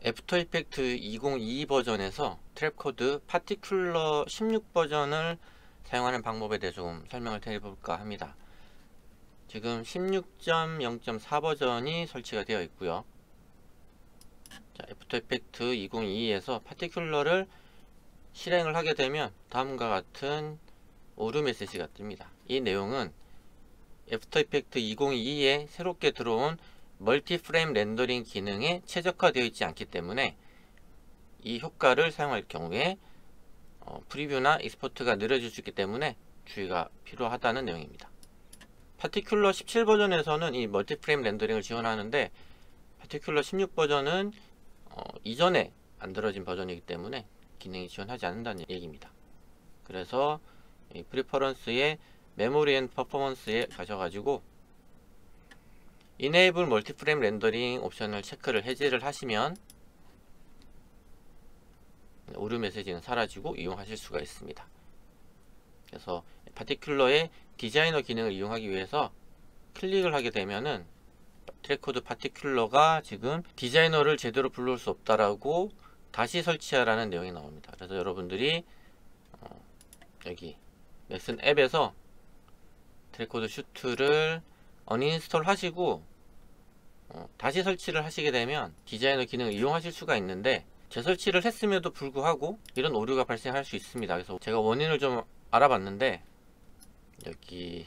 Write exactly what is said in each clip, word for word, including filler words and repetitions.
애프터 이펙트 이천이십이 버전에서 트랩코드 파티큘러 십육 버전을 사용하는 방법에 대해서 좀 설명을 드려볼까 합니다. 지금 십육 점 영 점 사 버전이 설치가 되어 있고요. 자, 애프터 이펙트 이천이십이에서 파티큘러를 실행을 하게 되면 다음과 같은 오류 메시지가 뜹니다. 이 내용은 애프터 이펙트 이천이십이에 새롭게 들어온 멀티 프레임 렌더링 기능에 최적화되어 있지 않기 때문에 이 효과를 사용할 경우에 어, 프리뷰나 익스포트가 느려질 수 있기 때문에 주의가 필요하다는 내용입니다. 파티큘러 십칠 버전에서는 이 멀티 프레임 렌더링을 지원하는데 파티큘러 십육 버전은 어, 이전에 만들어진 버전이기 때문에 기능이 지원하지 않는다는 얘기입니다. 그래서 이 프리퍼런스의 메모리 앤 퍼포먼스에 가셔가지고 Enable Multi-Frame Rendering 옵션을 체크를 해제를 하시면 오류 메시지는 사라지고 이용하실 수가 있습니다. 그래서 파티큘러의 디자이너 기능을 이용하기 위해서 클릭을 하게 되면은 트랩코드 파티큘러가 지금 디자이너를 제대로 불러올 수 없다라고 다시 설치하라는 내용이 나옵니다. 그래서 여러분들이 어 여기 맥슨 앱에서 트랩코드 슈트를 언인스톨 하시고 어, 다시 설치를 하시게 되면 디자이너 기능을 이용하실 수가 있는데 재설치를 했음에도 불구하고 이런 오류가 발생할 수 있습니다. 그래서 제가 원인을 좀 알아봤는데 여기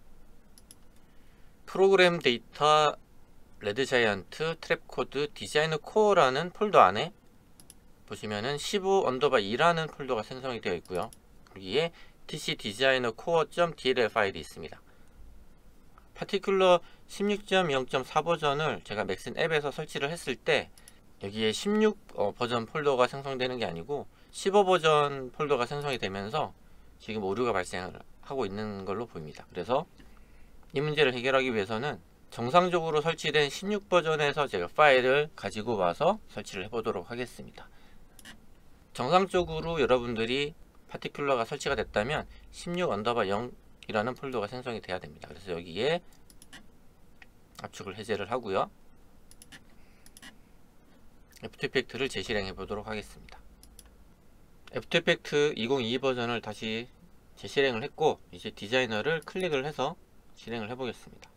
프로그램 데이터 레드자이언트 트랩코드 디자이너 코어라는 폴더 안에 보시면은 십오 언더바 이라는 폴더가 생성이 되어 있고요. 여기에 티씨 디자이너 코어.dll 파일이 있습니다. 파티큘러 십육 점 영 점 사 버전을 제가 맥슨 앱에서 설치를 했을 때 여기에 십육 어, 버전 폴더가 생성되는 게 아니고 십오 버전 폴더가 생성이 되면서 지금 오류가 발생을 하고 있는 걸로 보입니다. 그래서 이 문제를 해결하기 위해서는 정상적으로 설치된 십육 버전에서 제가 파일을 가지고 와서 설치를 해보도록 하겠습니다. 정상적으로 여러분들이 파티큘러가 설치가 됐다면 십육 언더바 영 이라는 폴더가 생성이 돼야 됩니다. 그래서 여기에 압축을 해제를 하고요. 애프터 이펙트를 재실행해 보도록 하겠습니다. 애프터 이펙트 이천이십이 버전을 다시 재실행을 했고 이제 디자이너를 클릭을 해서 실행을 해 보겠습니다.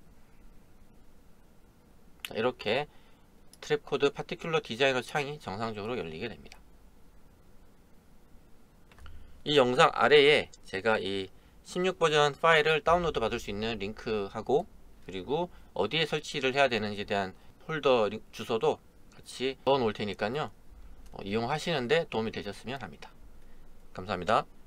이렇게 트랩코드 파티큘러 디자이너 창이 정상적으로 열리게 됩니다. 이 영상 아래에 제가 이 십육 버전 파일을 다운로드 받을 수 있는 링크하고 그리고 어디에 설치를 해야 되는지에 대한 폴더 주소도 같이 넣어 놓을 테니까요. 어, 이용하시는데 도움이 되셨으면 합니다. 감사합니다.